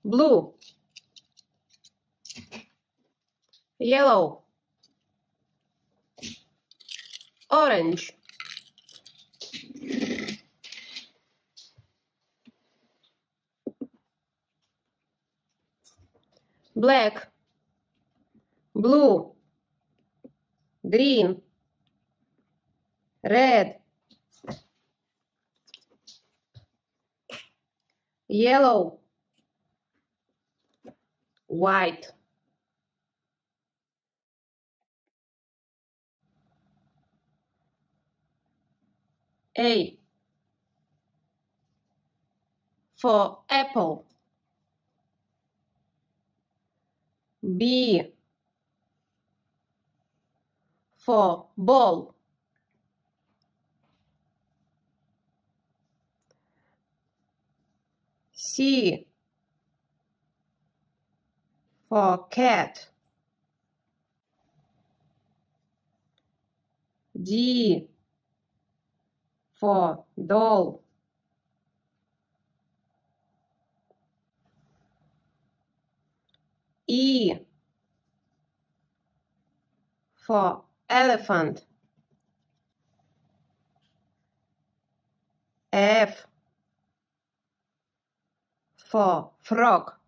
blue, yellow, orange, black, blue, green, red, yellow, white. A for apple. B for ball. C for cat. D for doll. E for elephant. F for frog.